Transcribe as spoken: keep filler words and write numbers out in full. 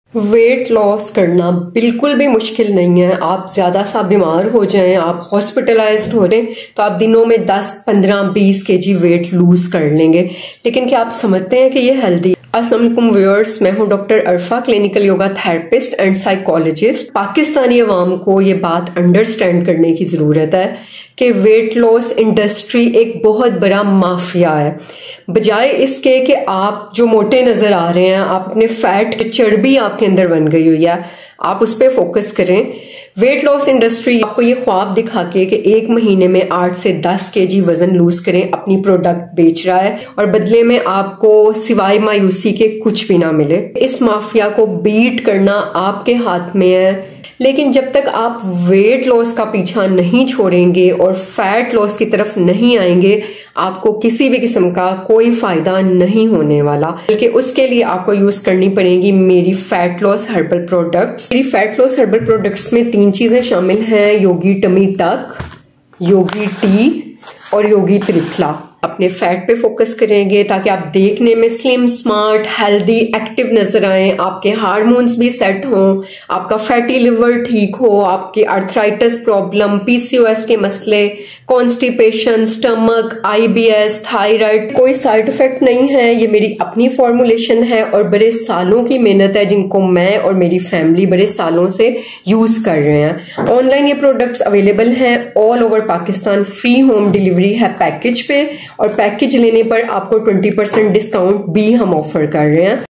Weight loss करना बिल्कुल भी मुश्किल नहीं है। आप ज्यादा सा बीमार हो जाएं, आप हॉस्पिटलाइज्ड हो जाएं, तो आप दिनों में दस, पंद्रह, बीस केजी वेट लूज कर लेंगे। लेकिन क्या आप समझते हैं कि ये हेल्दी? अस्सलाम वालेकुम व्यूअर्स, मैं हूं doctor Arfa, clinical yoga therapist and psychologist. Pakistani अवाम को ये बात अंडरस्टैंड करने की जरूरत है कि वेट लॉस इंडस्ट्री एक बहुत बड़ा माफिया है। बजाय इसके कि आप जो मोटे नजर आ रहे हैं, आप अपने फैट, चर्बी आपके अंदर बन गई हुई है, आप उस पर फोकस करें। वेट लॉस इंडस्ट्री आपको ये ख्वाब दिखा के कि एक महीने में आठ से दस केजी वजन लूज करें, अपनी प्रोडक्ट बेच रहा है और बदले में आपको सिवाय मायूसी के कुछ भी ना मिले। इस माफिया को बीट करना आपके हाथ में है। लेकिन जब तक आप वेट लॉस का पीछा नहीं छोड़ेंगे और फैट लॉस की तरफ नहीं आएंगे, आपको किसी भी किस्म का कोई फायदा नहीं होने वाला। बल्कि उसके लिए आपको यूज करनी पड़ेगी मेरी फैट लॉस हर्बल प्रोडक्ट्स। मेरी फैट लॉस हर्बल प्रोडक्ट्स में तीन चीजें शामिल हैं: योगी टमी टक, योगी टी और योगी त्रिफला। अपने फैट पे फोकस करेंगे ताकि आप देखने में स्लिम, स्मार्ट, हेल्दी, एक्टिव नजर आए, आपके हार्मोन्स भी सेट हों, आपका फैटी लिवर ठीक हो, आपकी आर्थराइटिस प्रॉब्लम, पीसीओएस के मसले, कॉन्स्टिपेशन, स्टमक, आईबीएस, थायराइड, कोई साइड इफेक्ट नहीं है। ये मेरी अपनी फॉर्मुलेशन है और बड़े सालों की मेहनत है जिनको मैं और मेरी फैमिली बड़े सालों से यूज कर रहे हैं। ऑनलाइन ये प्रोडक्ट्स अवेलेबल हैं all over Pakistan. Free home delivery है पैकेज पे और पैकेज लेने पर आपको ट्वेंटी परसेंट डिस्काउंट भी हम ऑफर कर रहे हैं।